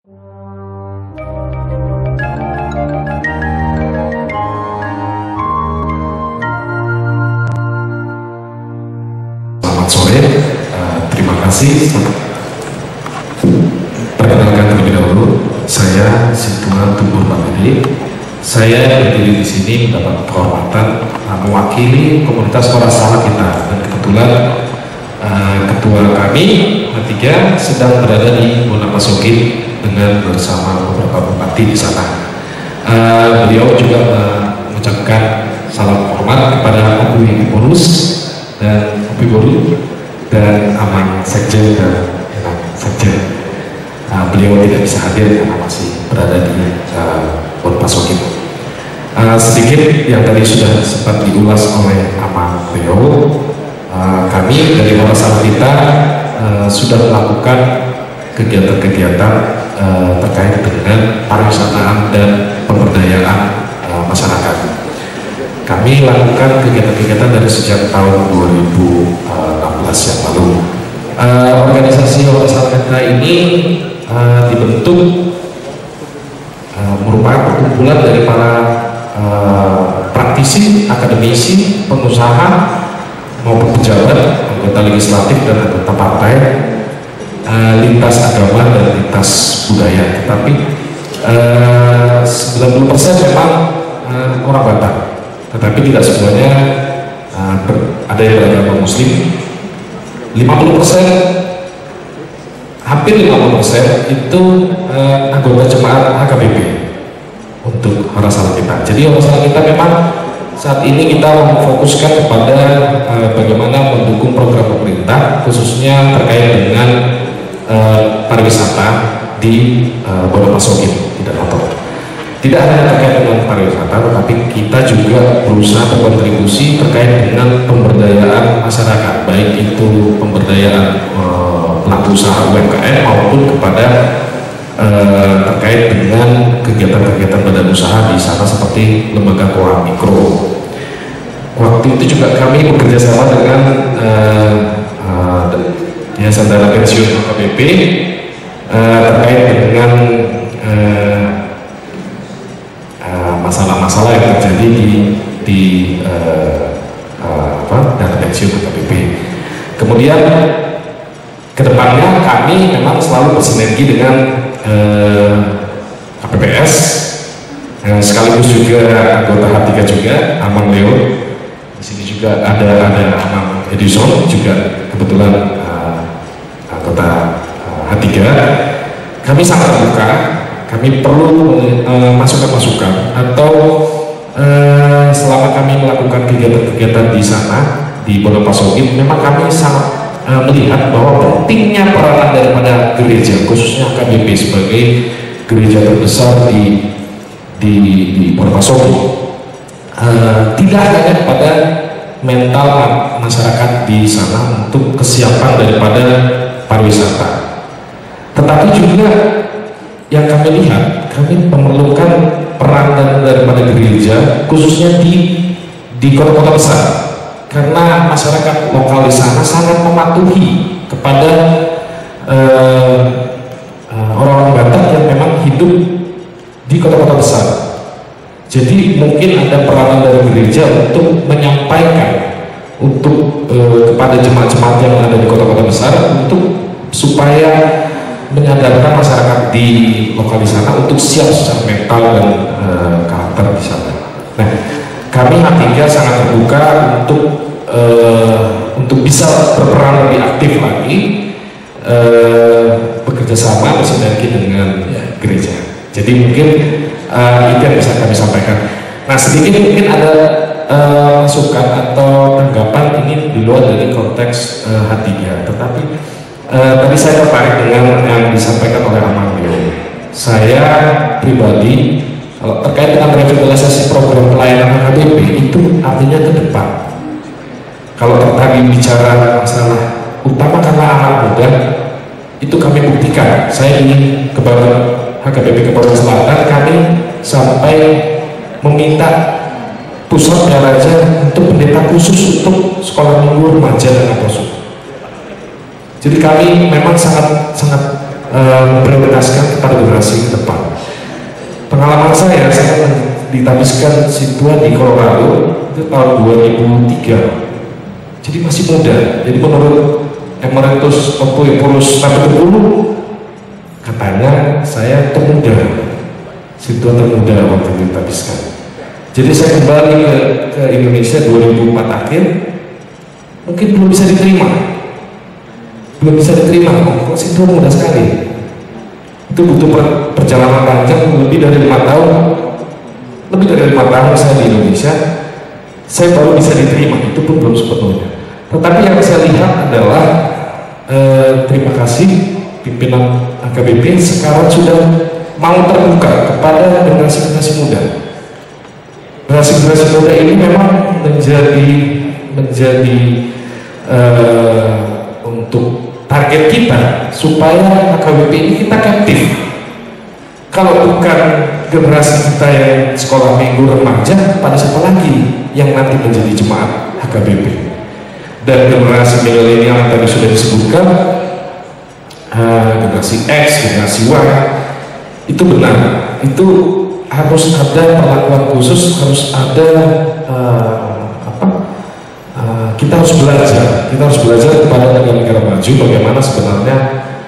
Selamat sore, terima kasih. Perkenalkan terlebih dahulu, saya Situan Tumbur Mandiri. Saya berdiri di sini mendapat kehormatan mewakili komunitas para sahabat kita, dan kebetulan ketua kami H3 sedang berada di Wonopasokin dengan bersama beberapa bupati di sana. Beliau juga mengucapkan salam hormat kepada Abu Bonus dan Abu Boru dan Aman Sekjen dan Enak Sekjen. Beliau tidak bisa hadir karena masih berada di Wonopasokin. Sedikit yang tadi sudah sempat diulas oleh Aman beliau, kami dari para sahabat kita sudah melakukan kegiatan-kegiatan terkait dengan pariwisataan dan pemberdayaan masyarakat. Kami lakukan kegiatan-kegiatan dari sejak tahun 2016 yang lalu. Organisasi sahabat kita ini dibentuk merupakan perkumpulan dari para praktisi, akademisi, pengusaha maupun pejabat, anggota legislatif dan anggota partai, lintas agama dan lintas budaya. Tetapi 90% memang orang Batak, tetapi tidak semuanya ada yang beragama Muslim. 50%, hampir 50% itu anggota jemaat HKBP untuk para sahabat kita. Jadi para sahabat kita memang saat ini kita memfokuskan kepada bagaimana mendukung program pemerintah khususnya terkait dengan pariwisata di Wonopasokin, tidak kotor. Tidak hanya terkait dengan pariwisata, tetapi kita juga berusaha berkontribusi terkait dengan pemberdayaan masyarakat, baik itu pemberdayaan pelaku usaha UMKM maupun kepada terkait dengan kegiatan-kegiatan badan usaha di sana seperti lembaga keuangan mikro. Waktu itu juga kami bekerja sama dengan Yayasan Dana Pensiun HKBP terkait dengan masalah-masalah yang terjadi di dana pensiun HKBP. Kemudian kedepannya kami memang selalu bersinergi dengan KPPS, sekaligus juga anggota H3 juga, Amang Leo. Di sini juga ada Amang Edison juga kebetulan anggota H3. Kami sangat terbuka. Kami perlu masukan-masukan atau selama kami melakukan kegiatan-kegiatan di sana di Wonopasokin, memang kami sangat melihat bahwa pentingnya peranan daripada gereja, khususnya KBP sebagai gereja terbesar di Wonopasokin, tidak hanya pada mental masyarakat di sana untuk kesiapan daripada pariwisata, tetapi juga yang kami lihat, kami memerlukan peran daripada gereja khususnya di kota-kota besar, karena masyarakat lokal di sana sangat mematuhi kepada orang-orang Batak yang memang hidup di kota-kota besar. Jadi mungkin ada peranan dari gereja untuk menyampaikan untuk kepada jemaat-jemaat yang ada di kota-kota besar untuk supaya menyadarkan masyarakat di lokal di sana untuk siap secara mental dan karakter di sana. Nah, kami H3 sangat terbuka untuk bisa berperan lebih aktif lagi, bekerja sama bersinergi dengan gereja. Jadi mungkin itu yang bisa kami sampaikan. Nah, sedikit mungkin ada masukan atau tanggapan ini di luar dari konteks H3, tetapi tadi saya tertarik dengan yang disampaikan oleh Amang Leo. Saya pribadi kalau terkait dengan revitalisasi program pelayanan HKBP itu artinya ke depan. Kalau tadi bicara masalah utama karena anak muda, itu kami buktikan. Saya ingin kepada HKBP Kepulauan Selatan, kami sampai meminta pusat Raja untuk pendeta khusus untuk sekolah minggu remaja dan aposul. Jadi kami memang sangat memprioritaskan pada generasi ke depan. Pengalaman saya ditabiskan Sintua di Colorado itu tahun 2003, jadi masih muda. Jadi menurut Emeritus Opulus Napitupulu, katanya saya termuda, Sintua termuda waktu ditabiskan. Jadi saya kembali ke Indonesia 2004 akhir, mungkin belum bisa diterima, kok Sintua muda sekali. Itu butuh perjalanan panjang, lebih dari 5 tahun saya di Indonesia, saya baru bisa diterima, itu pun belum sepenuhnya. Tetapi yang saya lihat adalah terima kasih pimpinan AKBP sekarang sudah mau terbuka kepada generasi muda. Generasi muda ini memang menjadi untuk target kita, supaya AKBP ini kita captive. Kalau bukan generasi kita yang sekolah minggu remaja, pada siapa lagi yang nanti menjadi jemaat AKBP? Dan generasi milenial yang tadi sudah disebutkan, generasi X, generasi Y, itu benar, itu harus ada perlakuan khusus, harus ada kita harus belajar kepada negara-negara maju bagaimana sebenarnya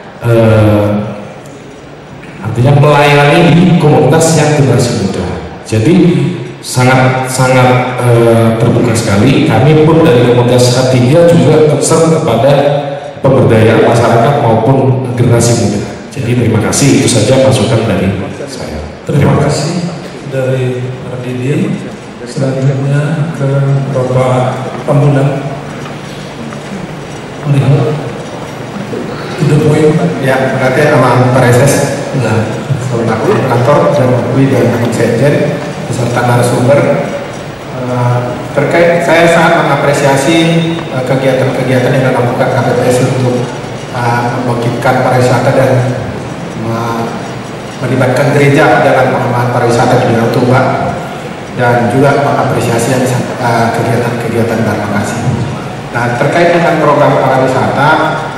artinya melayani di komunitas yang generasi muda. Jadi sangat terbuka sekali. Kami pun dari komunitas H3 juga concern kepada pemberdayaan masyarakat maupun generasi muda. Jadi terima kasih, itu saja masukan dari saya. Terima kasih dari RDD. Selanjutnya ke Bapak Pamulang. Melihat itu poin. Ya, berarti sama Pak Reses, selaku kantor dan Bui dan Sekjen beserta narasumber. Terkait, saya sangat mengapresiasi kegiatan-kegiatan yang dilakukan KPPS untuk membangkitkan pariwisata dan melibatkan gereja dalam pengembangan pariwisata di Danau Toba, dan juga mengapresiasi kegiatan-kegiatan Dharma Kasih. Nah, terkait dengan program pariwisata,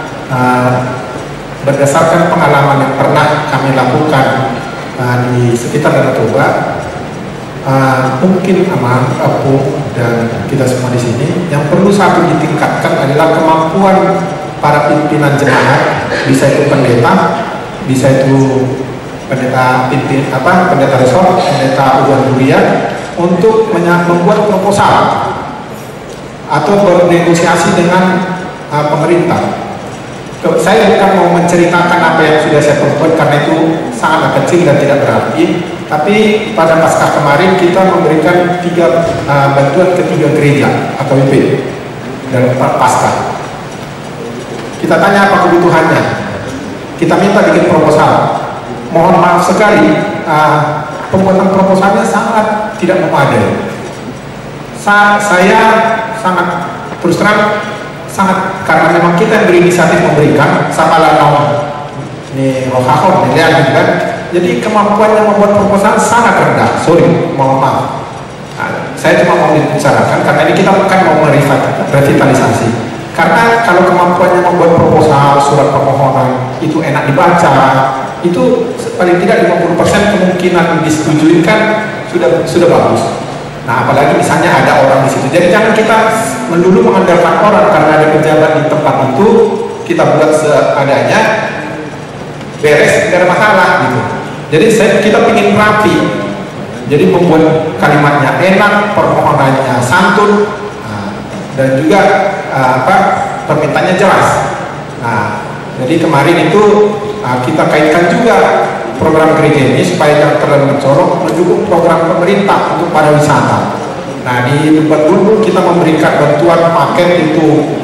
berdasarkan pengalaman yang pernah kami lakukan di sekitar Danau Toba, mungkin Apu dan kita semua di sini, yang perlu satu ditingkatkan adalah kemampuan para pimpinan jemaat, bisa itu pendeta, bisa itu pendeta resort, pendeta Uban Durian, untuk membuat proposal atau bernegosiasi dengan pemerintah. Saya bukan mau menceritakan apa yang sudah saya perbuat karena itu sangat kecil dan tidak berarti. Tapi pada Paskah kemarin kita memberikan bantuan ke 3 gereja AKBP dan Paskah. Kita tanya apa kebutuhannya. Kita minta bikin proposal. Mohon maaf sekali, pembuatan proposalnya sangat tidak memadai. Saya sangat terus terang karena memang kita yang berinisiatif memberikan sama lanau ini rohahor dilihat gitu kan. Jadi kemampuannya membuat proposal sangat rendah. Sorry, mohon maaf. Saya cuma mau dibicarakan karena ini kita bukan mau merevitalisasi. Karena kalau kemampuannya membuat proposal, surat permohonan itu enak dibaca, itu paling tidak 50% kemungkinan disetujui kan sudah bagus. Nah, apalagi misalnya ada orang di situ. Jadi jangan kita melulu mengandalkan orang karena ada pejabat di tempat itu, kita buat seadanya, beres, tidak ada masalah gitu. Jadi kita ingin rapi. Jadi membuat kalimatnya enak, permohonannya santun, dan juga permintaannya jelas. Nah, jadi kemarin itu kita kaitkan juga program gereja ini supaya jangan terlalu mencolok, mendukung program pemerintah untuk pariwisata. Nah, di tempat dulu kita memberikan bantuan paket itu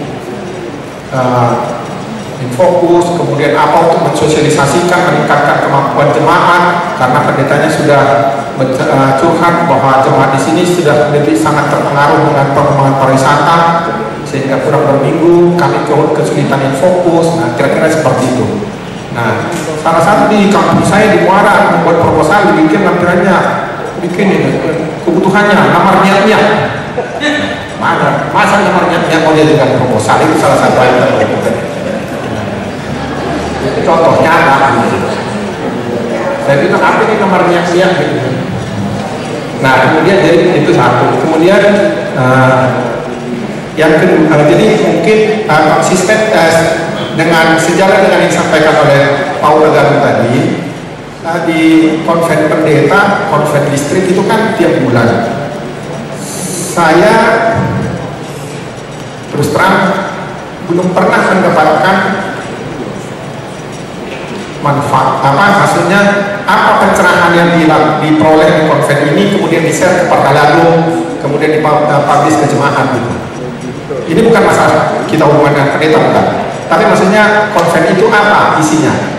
fokus, kemudian apa untuk mensosialisasikan, meningkatkan kemampuan jemaat, karena pendetanya sudah curhat bahwa jemaat di sini sudah lebih sangat terpengaruh dengan perkembangan pariwisata, sehingga kurang berminggu kami kesulitan fokus. Nah, kira-kira seperti itu. Nah, salah satu di kampung saya di Muara membuat proposal, dibikin lampirannya, bikin ini kebutuhannya, nomor niatnya. Mana? Masa nomor niatnya mau dia juga proposal, itu salah satu item. Contohnya ada. Saya bilang apa ini kamar riak-riak gitu. Nah kemudian jadi itu satu. Kemudian yang kedua, jadi mungkin konsisten dengan sejalan dengan yang disampaikan oleh Paul Agarung tadi. Di konven pendeta, konven distrik itu kan tiap bulan. Saya terus terang belum pernah mendapatkan manfaat maksudnya apa pencerahan yang diperoleh di konven ini kemudian di-share ke Partalanum, kemudian dipublish ke jemaat gitu. Ini bukan masalah kita hubungan dengan pendeta bukan, tapi maksudnya konven itu apa isinya.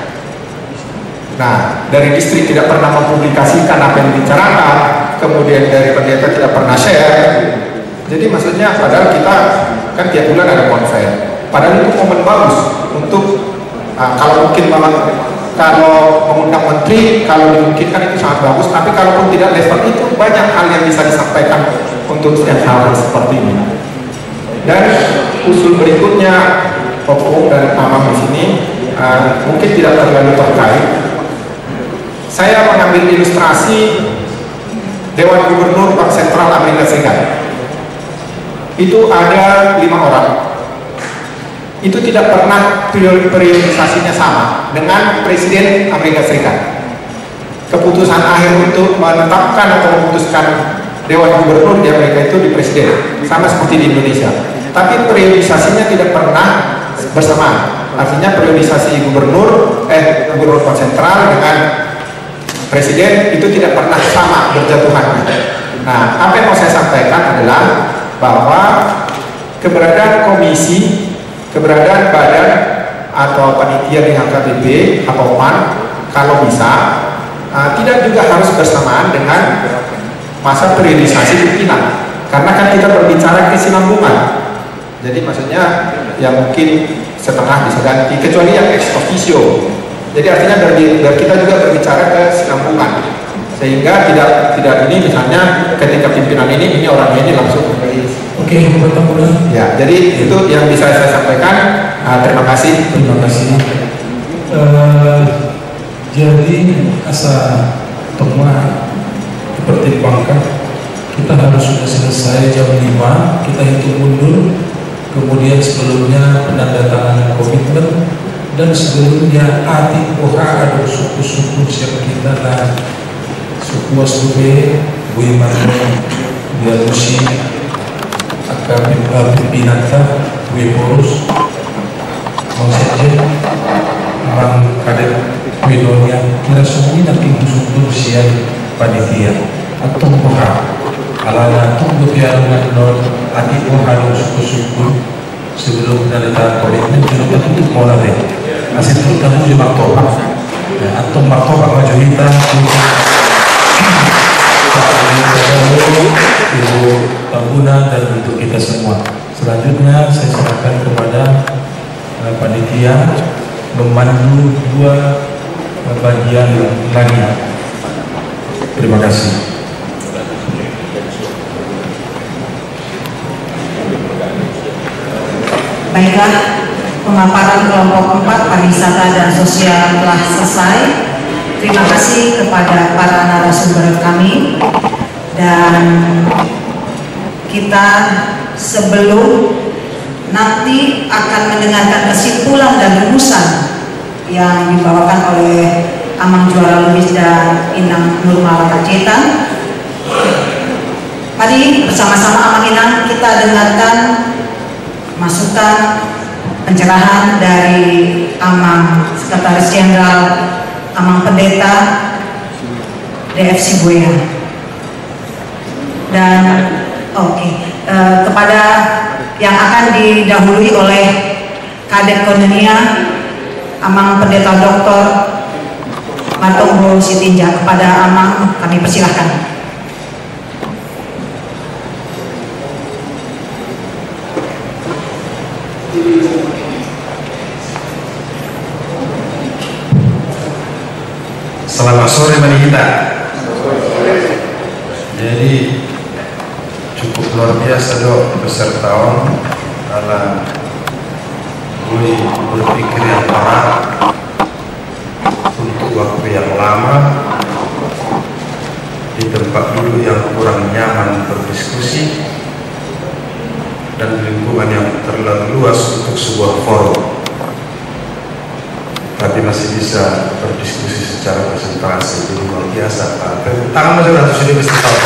Nah, dari distrik tidak pernah mempublikasikan apa yang dibicarakan, kemudian dari pendeta tidak pernah share. Jadi maksudnya padahal kita kan tiap bulan ada konven. Padahal itu momen bagus untuk kalau mungkin kalau mengundang menteri, kalau dimungkinkan itu sangat bagus. Tapi kalaupun tidak level itu banyak hal yang bisa disampaikan untuk setiap hal seperti ini. Dan usul berikutnya, Opung dan Amam di sini mungkin tidak terlalu terkait. Saya mengambil ilustrasi Dewan Gubernur Bank Sentral Amerika Serikat. Itu ada 5 orang. Itu tidak pernah priorisasinya sama dengan Presiden Amerika Serikat. Keputusan akhir untuk menetapkan atau memutuskan Dewan Gubernur di Amerika itu di Presiden, sama seperti di Indonesia. Tapi priorisasinya tidak pernah bersamaan. Artinya priorisasi Gubernur Bank Sentral dengan Presiden itu tidak pernah sama berjatuhannya. Nah, apa yang mau saya sampaikan adalah bahwa keberadaan komisi, keberadaan badan atau panitia di HKBP atau PAN kalau bisa tidak juga harus bersamaan dengan masa priorisasi pimpinan, karena kan kita berbicara kesinambungan. Jadi maksudnya ya mungkin setengah bisa ganti, kecuali yang ex officio. Jadi artinya biar kita juga berbicara kesinambungan, sehingga tidak ini misalnya ketika pimpinan ini orangnya ini langsung Oke, ya. Jadi itu yang bisa saya sampaikan. Terima kasih. Terima kasih. Jadi asa semua dipertimbangkan. Kita harus sudah selesai jam 5. Kita hitung mundur. Kemudian sebelumnya penandatanganan komitmen. Dan sebelumnya ati poha ada suku-suku siapa kita dan suku Wasube, Bui Marno, Bialusi, Pimpinanta, Bui Porus, Monseje, Mang Kadet, Widonia, kira semua nanti suku siang panitia atau poha alana tunggu piarungan non ati poha ada suku-suku sebelum penandatangan komitmen juga tutup mola deh. Masih terutama di martoba atau martoba majuhita Ibu Tambuna dan untuk kita semua. Selanjutnya saya serahkan kepada panitia memandu 2 bagian lagi. Terima kasih. Baiklah, pemaparan kelompok 4 pariwisata dan sosial telah selesai. Terima kasih kepada para narasumber kami, dan kita sebelum nanti akan mendengarkan kesimpulan dan rumusan yang dibawakan oleh Amang Juara Lubis dan Inang Nurmala Kacetan. Mari bersama-sama Amang Inang kita dengarkan masukan pencerahan dari Amang Sekretaris Jenderal Amang Pendeta DFC Buea. Dan kepada yang akan didahului oleh Kadek Kononia Amang Pendeta Dr. Matonggo Sitinja. Kepada Amang kami persilahkan. Selamat sore mari kita. Jadi cukup luar biasa dok pesertawan dalam berpikir yang tepat untuk waktu yang lama di tempat duduk yang kurang nyaman berdiskusi dan lingkungan yang terlalu luas untuk sebuah forum, tapi masih bisa berdiskusi secara presentasi. Jadi luar biasa Pak. Tepuk tangan saudara sudah bisa tahu.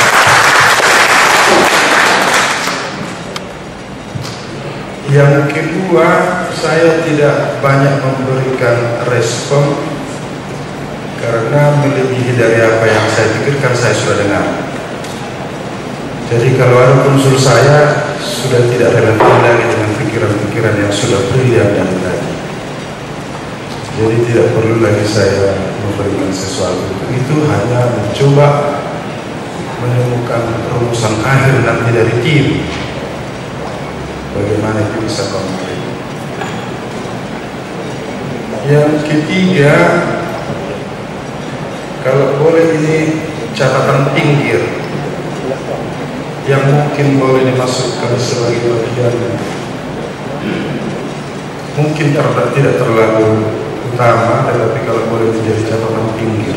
Yang kedua, saya tidak banyak memberikan respon karena melebihi dari apa yang saya pikirkan saya sudah dengar. Jadi kalau ada konsul saya sudah tidak relevan lagi dengan pikiran-pikiran yang sudah brilian dan tadi. Jadi tidak perlu lagi saya memberikan sesuatu. Itu hanya mencoba menemukan rumusan akhir nanti dari tim. Bagaimana itu bisa konkret. Yang ketiga, kalau boleh ini catatan pinggir yang mungkin boleh dimasukkan sebagai bagian, mungkin tidak terlalu utama, tetapi kalau boleh menjadi catatan pinggir,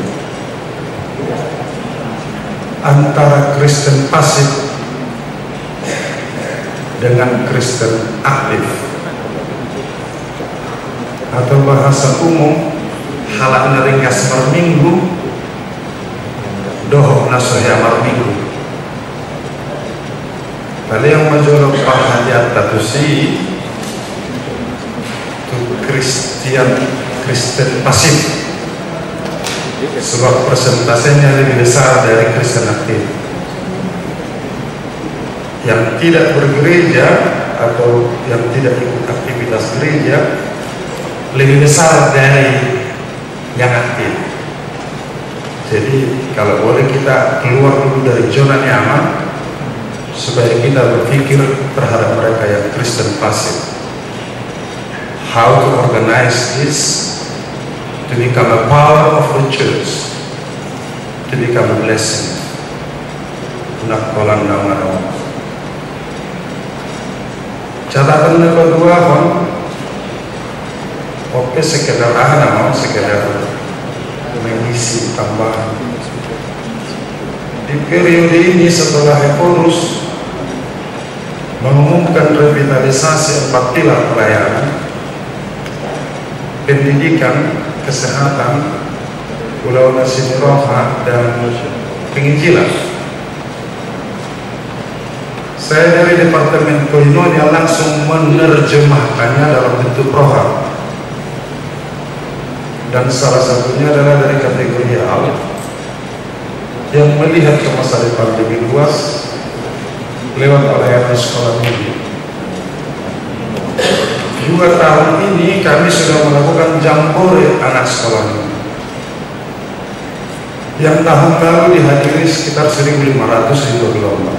antara Kristen pasif dengan Kristen aktif, atau bahasa umum halakna ringkas marminggu dohok nasoya marminggu. Kalau yang menjolok perhatian tatusi itu Kristen pasif, sebab persentasenya lebih besar dari Kristen aktif. Yang tidak bergereja atau yang tidak ikut aktivitas gereja lebih besar dari yang aktif. Jadi kalau boleh kita keluar dulu dari zona nyaman supaya kita berpikir terhadap mereka yang Kristen pasif. How to organize this to become a power of the church, to become a blessing. Nak kolang nama. Catatan yang kedua, oke sekedar sekedar mengisi tambahan. Di periode ini setelah Eporus mengumumkan revitalisasi 4 pilar pelayanan, pendidikan, kesehatan, Pulau Nasi Roha, dan penginjilan. Saya dari Departemen Koinonia langsung menerjemahkannya dalam bentuk program, dan salah satunya adalah dari kategori A yang melihat ke masa depan lebih luas lewat pelayanan sekolah minggu. Juga tahun ini kami sudah melakukan jambore anak sekolah minggu yang tahun lalu dihadiri sekitar 1.500 di 2 gelombang,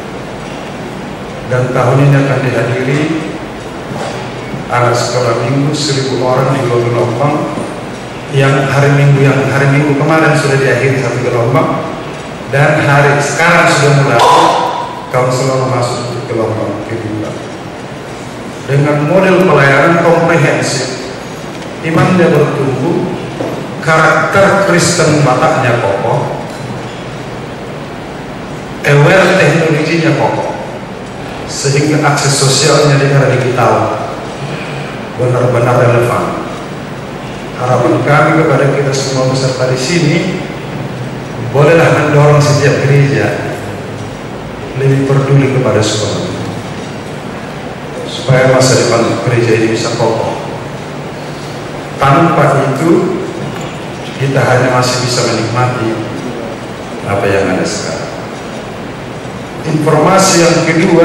dan tahun ini akan dihadiri anak sekolah minggu 1.000 orang di 2 gelombang. Yang hari minggu kemarin sudah diakhiri 1 gelombang, dan hari sekarang sudah mulai kaunselor masuk ke gelombang kedua dengan model pelayanan komprehensif. Imannya bertumbuh, karakter Kristen Bataknya kokoh, aware teknologinya kokoh, sehingga akses sosialnya di era digital benar-benar relevan. Harapan kami kepada kita semua peserta di sini, bolehlah mendorong setiap gereja lebih peduli kepada sekolah, supaya masa depan gereja ini bisa kokoh. Tanpa itu, kita hanya masih bisa menikmati apa yang ada sekarang. Informasi yang kedua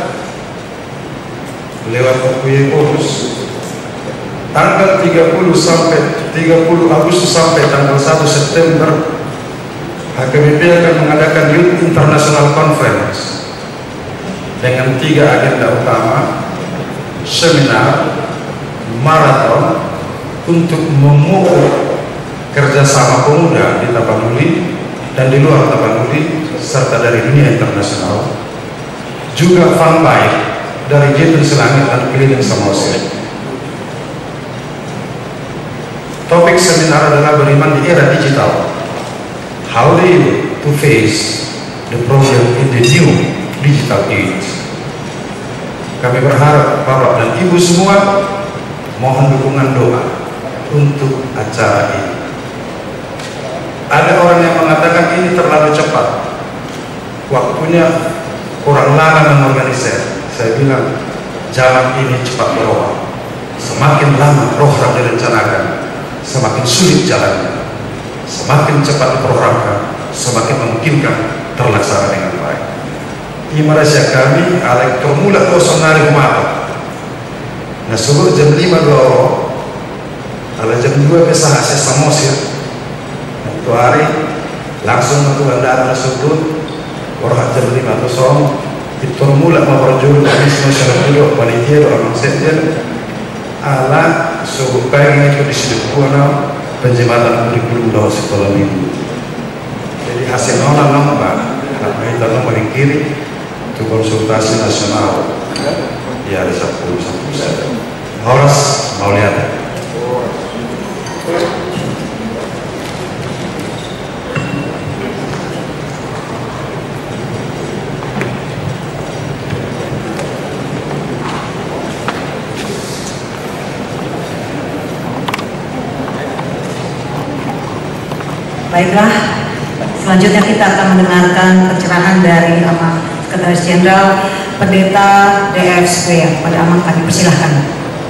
lewat Eporus, tanggal 30 Agustus sampai tanggal 1 September HKBP akan mengadakan Youth International Conference dengan 3 agenda utama: seminar, maraton untuk memupuk kerjasama pemuda di Tapanuli dan di luar Tapanuli serta dari dunia internasional, juga fun bike dari Jatun Selangit dan keliling Samosir. Topik seminar adalah beriman di era digital. How do you to face the problem in the new digital age? Kami berharap Bapak dan Ibu semua mohon dukungan doa untuk acara ini. Ada orang yang mengatakan ini terlalu cepat, waktunya kurang lama mengorganisir. Saya bilang jalan ini cepat berubah. Semakin lama program direncanakan, semakin sulit jalannya. Semakin cepat diprogramkan, semakin memungkinkan terlaksana dengan baik. Ini rahasia kami, alek termula kosong nari mata. Nah, sebelum jam 5 dua kalau jam 2 besar hasil samosir. Itu hari langsung ke bandara tersebut, orang jam 5 kosong. Itu termula mau berjuang habis masyarakat dulu, panitia doa maksudnya. Ala subuh pagi itu disebut penjematan kurikulum dalam sekolah minggu. Jadi hasil nona nomor, anak kita nomor yang kiri itu konsultasi nasional. Ya ada 10 Horas mau lihat. Baiklah, selanjutnya kita akan mendengarkan pencerahan dari Sekretaris Jenderal Pendeta DF Square. Pada Amang kami persilahkan.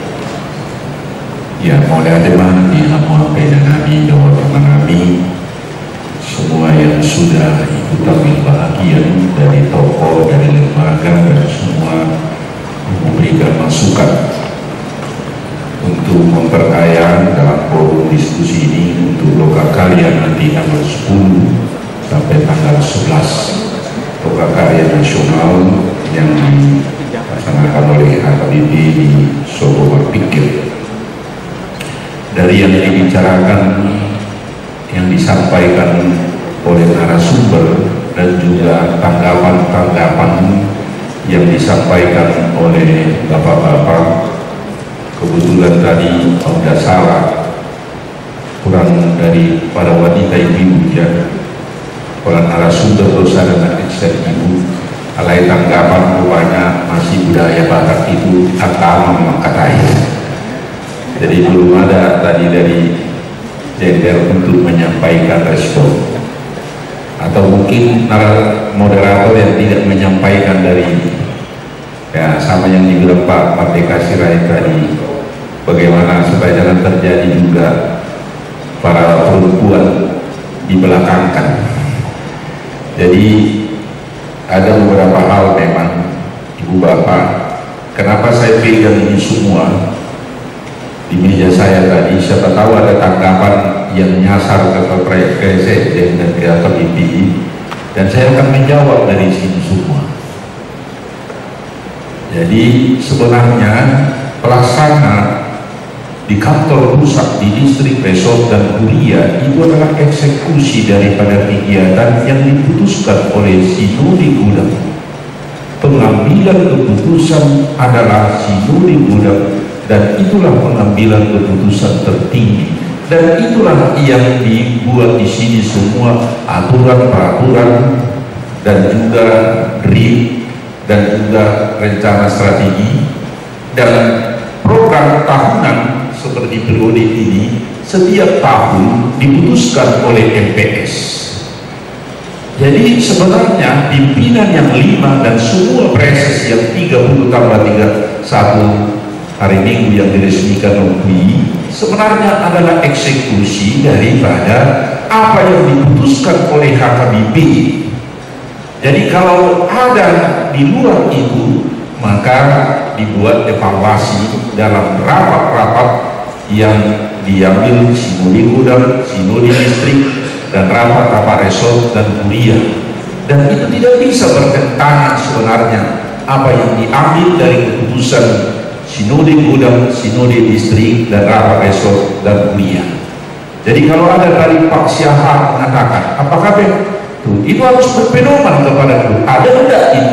Ya, mulai teman di nama peda kami, doa kami, semua yang sudah ikut ambil bahagian dari tokoh, dari lembaga, dan semua memberikan masukan untuk memperkaya dalam forum diskusi ini untuk lokal karya nanti tanggal 10 sampai tanggal 11 lokal karya nasional yang dilaksanakan oleh HKBP di Solo Berpikir. Dari yang dibicarakan, yang disampaikan oleh narasumber dan juga tanggapan-tanggapan yang disampaikan oleh bapak-bapak, kebetulan tadi tidak salah, kurang dari para wanita ibu ya, para narasumber dosa dengan eksen ibu, alai tanggapan rupanya masih budaya Batak itu agama mengkatai. Jadi belum ada tadi dari Jenderal untuk menyampaikan respon, atau mungkin moderator yang tidak menyampaikan dari ya sama yang dibilang Pak Mardeka Sirait tadi, bagaimana supaya jangan terjadi juga para perempuan dibelakangkan. Jadi ada beberapa hal memang Ibu Bapak, kenapa saya pegang ini semua di meja saya tadi, siapa tahu ada tanggapan yang nyasar ke Sekjen dan ke HKBP, dan saya akan menjawab dari sini semua. Jadi sebenarnya pelaksana di kantor pusat, di distrik, resort, dan kuliah itu adalah eksekusi daripada kegiatan yang diputuskan oleh Sinode Gudang. Pengambilan keputusan adalah Sinode Gudang, dan itulah pengambilan keputusan tertinggi, dan itulah yang dibuat di sini semua aturan-peraturan dan juga drill dan juga rencana strategi dan program tahunan seperti periode ini setiap tahun diputuskan oleh MPS. Jadi sebenarnya pimpinan yang 5 dan semua preses yang 30 tambah 31 hari Minggu yang diresmikan OPI sebenarnya adalah eksekusi daripada apa yang diputuskan oleh HKBP. Jadi kalau ada di luar itu, maka dibuat evaluasi dalam rapat-rapat yang diambil Sinode Gudang, Sinode Distrik, dan rapat-rapat resort dan kuliah. Dan itu tidak bisa bertentangan sebenarnya apa yang diambil dari keputusan Sinode Gudang, Sinode Distrik, dan rapat resort dan kuliah. Jadi kalau ada tadi Pak Syahar mengatakan, apakah itu harus berpedoman kepada itu? Ada enggak itu?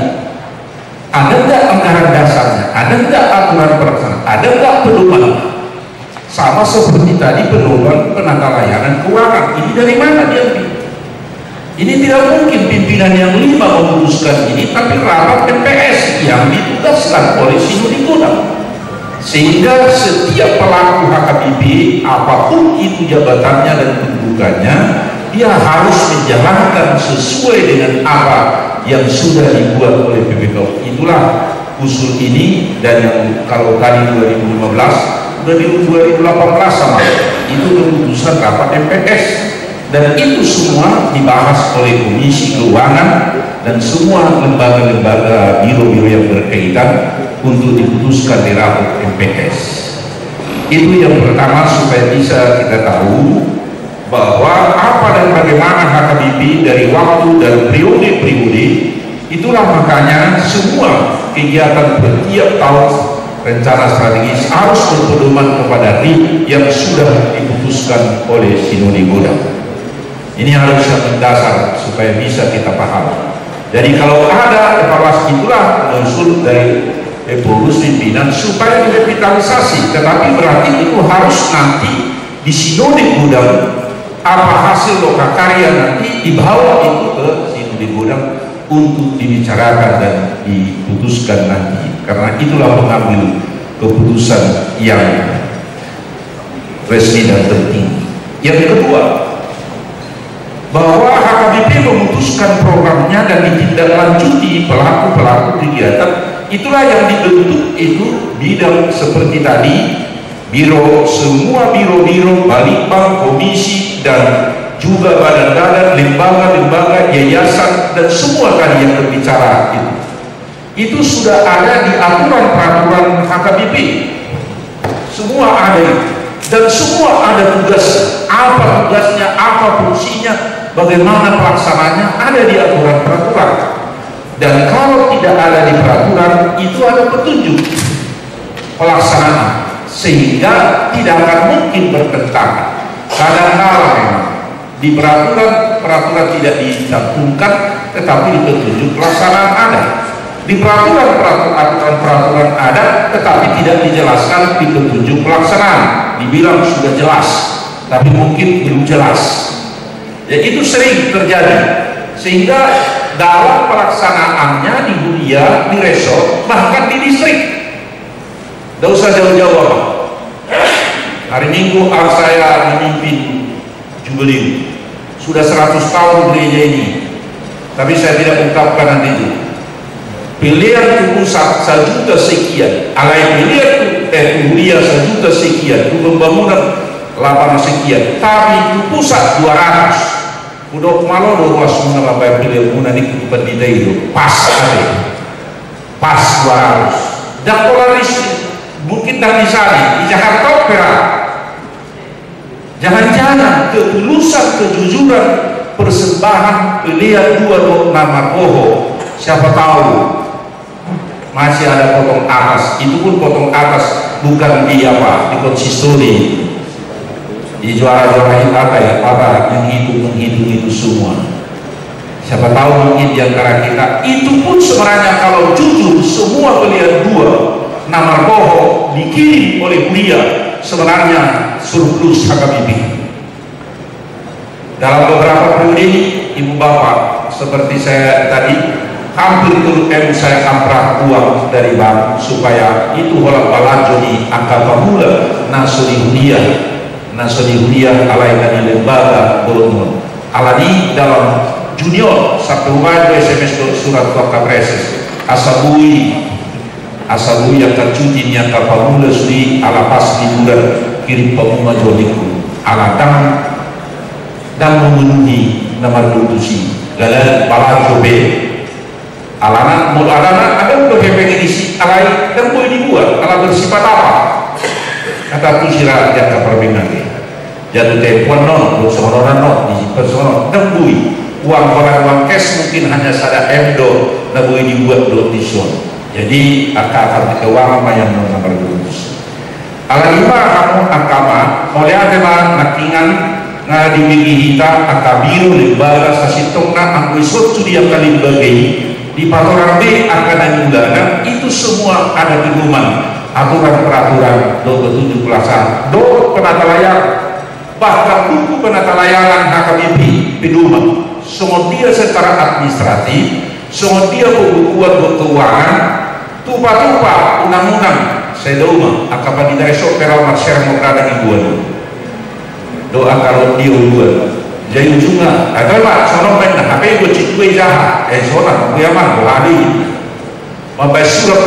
Ada enggak anggaran dasarnya? Ada enggak aturan pelaksanaan? Ada enggak pedoman? Sama seperti tadi pedoman penata layanan keuangan. Ini dari mana diambil? Ini tidak mungkin pimpinan yang 5 memutuskan ini, tapi rapat MPS yang ditugaskan oleh Sinodi Godang. Sehingga setiap pelaku HKBP, apapun itu jabatannya dan kedudukannya, dia harus menjalankan sesuai dengan apa yang sudah dibuat oleh PBKU. Itulah usul ini, dan yang kalau tadi 2015, udah di 2018 sama itu keputusan rapat MPS, dan itu semua dibahas oleh Komisi Keuangan dan semua lembaga-lembaga biro-biro yang berkaitan untuk diputuskan di rapat MPS. Itu yang pertama, supaya bisa kita tahu bahwa apa dan bagaimana HKBP dari waktu dan periode-periode. Itulah makanya semua kegiatan setiap tahun rencana strategis harus berpedoman kepada RIP yang sudah diputuskan oleh Sinodi Godang. Ini harus yang mendasar supaya bisa kita paham. Jadi kalau ada evaluasi, itulah usul dari pengurus pimpinan supaya direvitalisasi. Tetapi berarti itu harus nanti di Sinodi Godang, apa hasil lokakarya nanti dibawa itu ke Sinodi Godang untuk dibicarakan dan diputuskan nanti, karena itulah pengambil keputusan yang resmi dan penting. Yang kedua, bahwa HKBP memutuskan programnya dan ditindaklanjuti pelaku-pelaku kegiatan. Itulah yang dibentuk itu bidang seperti tadi, biro, semua biro-biro, balitbank, komisi, dan juga badan-badan, lembaga-lembaga, yayasan, dan semua tadi yang berbicara itu sudah ada di aturan peraturan HKBP. Semua ada, dan semua ada tugas, apa tugasnya, apa fungsinya, bagaimana pelaksananya, ada di aturan peraturan. Dan kalau tidak ada di peraturan, itu ada petunjuk pelaksanaan, sehingga tidak akan mungkin bertentangan. Kadang-kala memang di peraturan tidak dicantumkan, tetapi di petunjuk pelaksanaan ada. Di peraturan ada, tetapi tidak dijelaskan di petunjuk pelaksanaan. Dibilang sudah jelas, tapi mungkin belum jelas. Ya, itu sering terjadi, sehingga dalam pelaksanaannya di Huria, di resort, bahkan di distrik, tidak usah jauh-jauh. Hari Minggu saya memimpin jubileum. Sudah 100 tahun gereja ini, tapi saya tidak ungkapkan nanti itu. Pilihan ke pusat 1 juta sekian, alai pilihan Huria 1 juta sekian, untuk pembangunan lapangan sekian, tapi ke pusat 200. Udah malu doa semua bapak pilihan guna di kutuban di itu pas ada, pas 200. Dan polaris mungkin tak bisa di Jakarta Opera. Jangan-jangan ketulusan, kejujuran, persembahan pilihan 2 nama bohong, siapa tahu masih ada potong atas. Itu pun potong atas, bukan di apa, di konsistori, di juara-juara apa ya, apa menghitung itu semua. Siapa tahu mungkin diantara kita itu pun sebenarnya kalau jujur semua pilihan 2 nama bohong dikirim oleh Huria, sebenarnya surplus HKBP. Dalam beberapa periode ini, ibu bapak, seperti saya tadi, hampir 10 M saya kamprak uang dari bank supaya itu bolak-balik di angka pemula nasodi Huria alai dari lembaga Borneo alani dalam junior sampai umai SMS surat kota preses asabui yang tercuci yang kapamula sudi ala pas di bulan kirim pemula jodiku ala dan memenuhi nama dutusi galan bala cobe alana ada berhepeng isi alai dan boleh dibuat ala bersifat apa kata tu sirah jangka perbingan jatuh telepon non seorang non di personal dan bui uang cash mungkin hanya sada emdo na boleh dibuat dotison. Jadi akan keuangan yang nomor berus ala lima kamu akama oleh ada nakingan na dimiliki kita akabiru lembaga sasitongna aku isut dia kali bagai di patoran B akan dan itu semua ada pedoman aturan peraturan do petunjuk pelaksanaan do penata layar bahkan buku penata layaran HKBP Piduma semua dia secara administratif semua dia pembukuan keuangan tupa-tupa undang-undang saya doma akapan di daerah peral masyarakat mau berada di bulan doa kalau dia bulan jadi ujungnya adalah sono main HP gue cikwe jahat sono gue aman gue hari membaik surat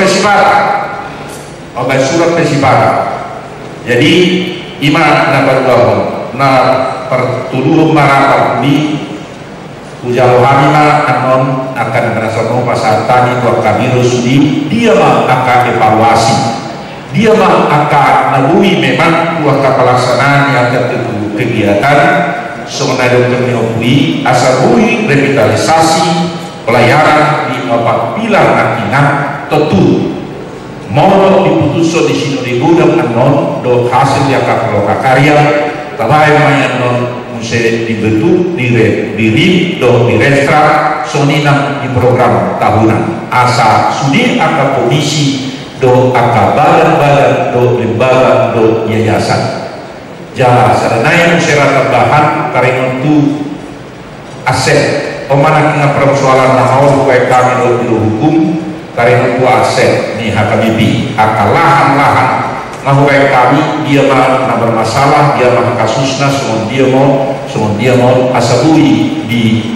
pesibara jadi iman nabarulahu na pertuluh marapap di ujalo hamina anon akan merasakan pasal tani buat kami rusdi dia mah akan evaluasi dia mah akan nabui memang buat pelaksanaan yang tertentu kegiatan semenai dokter neobui asabui revitalisasi pelayaran di apabila nantinya tentu mau diputuskan di sini di gudang anon do hasil yang karya tabay mayan non muse dibentuk diri do direstra soninam di program tahunan asa sudi aka komisi do aka badan-badan do lembaga do yayasan jala saranaya muse tambahan karengan tu aset pemana kena persoalan nahau supaya kami do hukum karengan tu aset ni HKBP aka lahan-lahan nahukai kami dia mah bermasalah dia mah kasusnya semua dia mau asabui di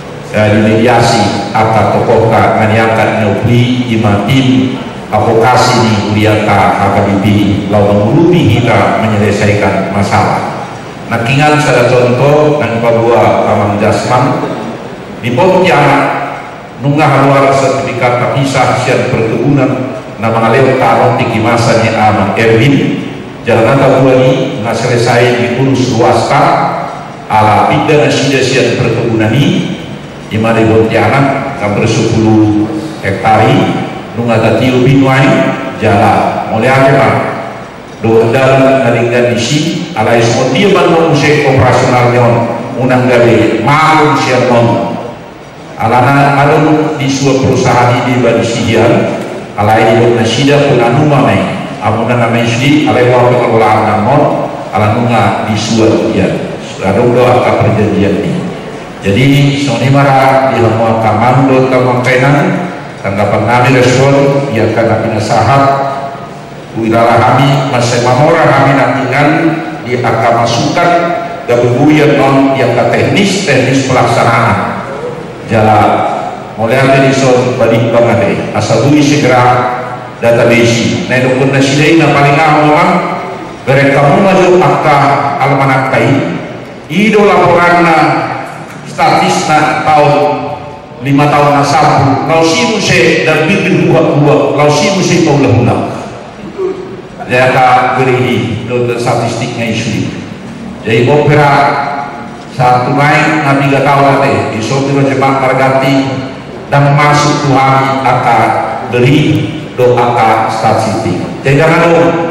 mediasi atau tokoh nganyangkan neubli imatim avokasi di kuliah HKBP lalu melubi kita menyelesaikan masalah. Nah kingan sada contoh dan Papua Kamang Jasman di Pontianak nunggah luar sertifikat terpisah sian perkebunan nama ngalih taruh tinggi masanya Ahmad Erwin jalan nata buani nggak selesai diurus swasta ala pindah nasiasian perkebunan ini di mana Pontianak hampir 10 hektari nunggah tatiu binuai jalan mulai apa pak doa dalam naringgan isi ala semua dia bangun musik operasional nyon unang gawe malum siang mon alana alun di sebuah perusahaan ini bagi sihian alai di nasida pun anuma mai amuna namai sudi alai wa pengelolaan namon ala nunga di suat dia adong doa ka perjanjian ini jadi soni mara di hamwa kamando tamangkainan tanggapan kami respon yang kana pinasahat wilayah kami masih mamora kami nantikan di akan masukan gabubuyan non yang ka teknis pelaksanaan jala mulai ada di soal balik banget asabui segera database nah itu pun nasidain na paling awal mereka kamu maju akta almanak kai ido laporan na statis na tahun 5 tahun na sabu kalau si muse dan bikin buah kalau si muse paulah-ulah dia ka beri do statistiknya isu jadi opera satu main nabi gak tahu teh di soal jemaah marganti dan masuk Tuhan akan beri doa statistik jangan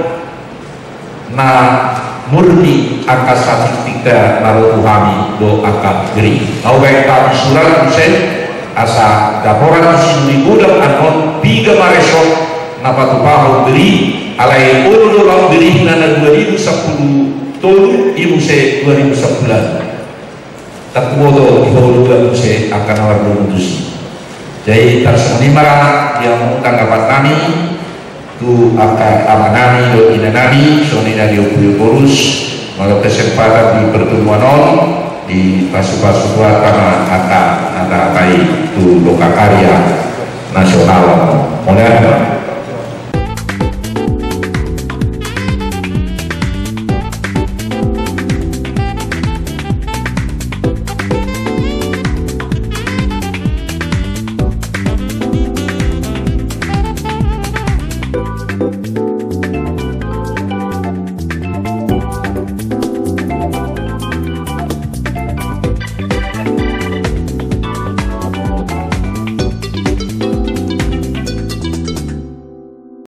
nah murni akan statistik naruh Tuhan doa beri mau baik tadi surat Husain asa laporan di gudang anon 3 Maret napa tupahu beri alai ulu doa beri nana 2010 tolu ibu se 2011 tak bodoh di bawah se akan awal memutus jadi tersenimara yang tanggapan kami tu akan amanami do inanami soni dari Upuyuporus malah kesempatan di pertemuan di pasu-pasu karena ada tu loka karya nasional mulai